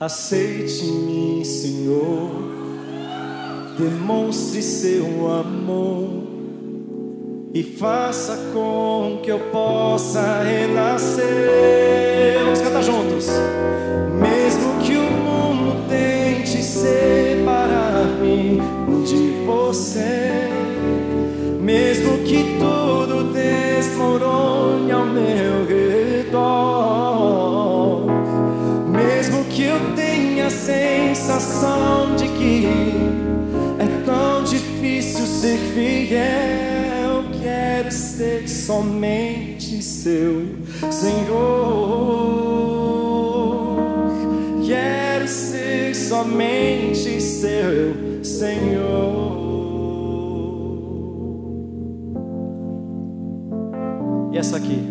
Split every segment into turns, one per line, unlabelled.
Aceite-me, Senhor, demonstre seu amor e faça com que eu possa renascer. Vamos cantar juntos. Mesmo que o mundo tente separar-me de você, mesmo que tudo desmorone ao meu redor, mesmo que eu tenha a sensação de que é tão difícil ser fiel, quero ser somente seu, Senhor. Quero ser somente seu, Senhor. E essa aqui.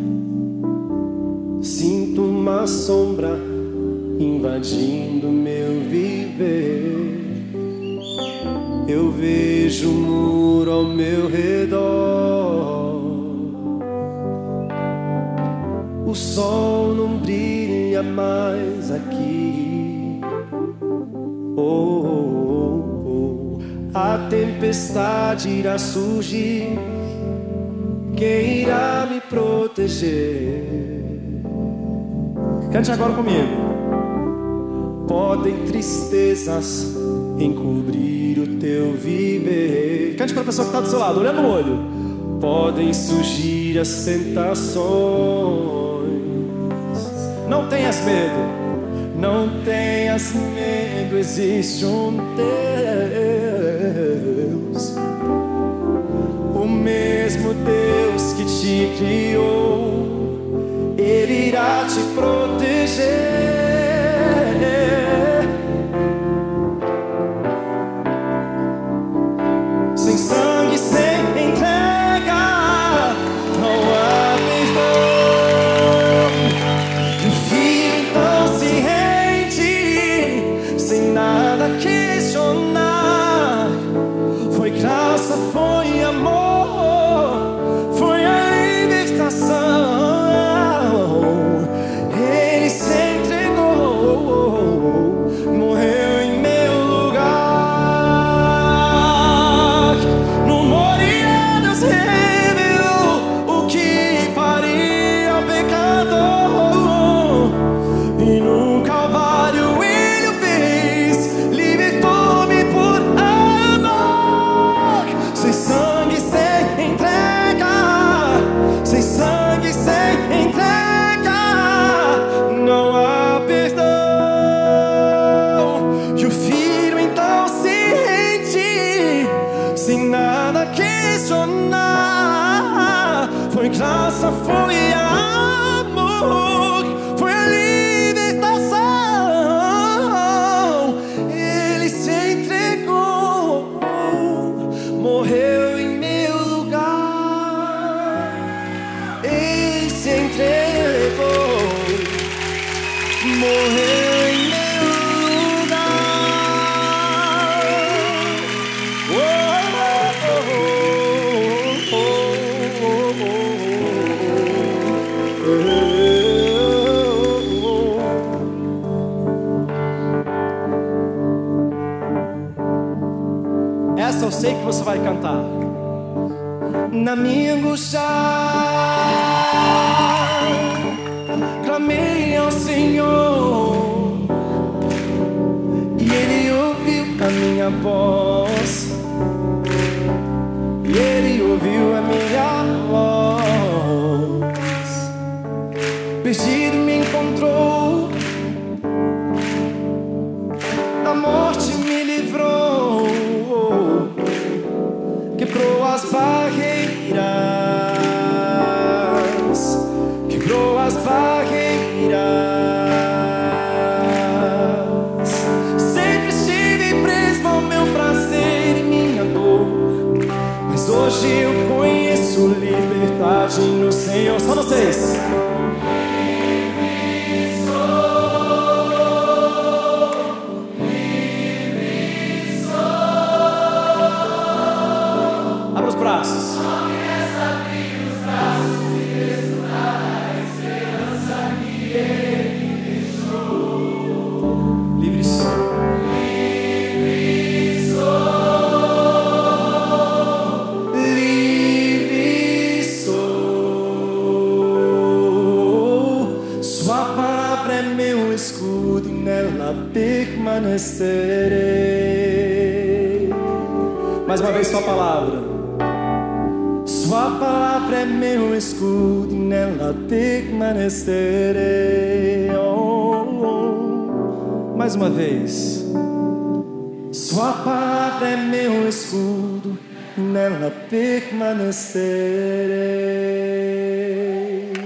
Sinto uma sombra invadindo meu viver. Eu vejo um muro ao meu redor. O sol não brilha mais aqui. A tempestade irá surgir. Quem irá me proteger? Cante agora comigo. Podem tristezas encobrir o teu viver. Cante para a pessoa que está do seu lado, olha no olho. Podem surgir as tentações. Não tenhas medo, não tenhas medo. Existe um Deus, o mesmo Deus que te criou. Ele irá te proteger. Sem sangue, sem entrega, não há perdão. E o filho então se rende, sem nada questionar. Foi graça, foi amor, foi a libertação. Ele se entregou, morreu em meu lugar. No Moria Deus revelou o que faria o pecador, e no Calvário Ele o fez, libertou-me por amor. Sem sangue, sem entrega, sem sangue, sem entrega, não há perdão. E o filho então se rende, sem nada questionar. Foi graça, foi amor, foi a libertação. Ele se entregou, morreu em meu lugar. Ele se entregou, morreu em meu lugar. Oh, oh, oh, oh, oh. Essa eu sei que você vai cantar. Na minha angústia clamei ao Senhor, e Ele ouviu a minha voz, e Ele ouviu a minha voz. Perdido me encontrou, da morte me livrou, quebrou as barreiras, quebrou as barreiras. Sempre estive preso ao meu prazer. nela permanecerei. Mais uma vez, sua palavra. Sua palavra é meu escudo, e nela permanecerei. Mais uma vez. Sua palavra é meu escudo, e nela permanecerei.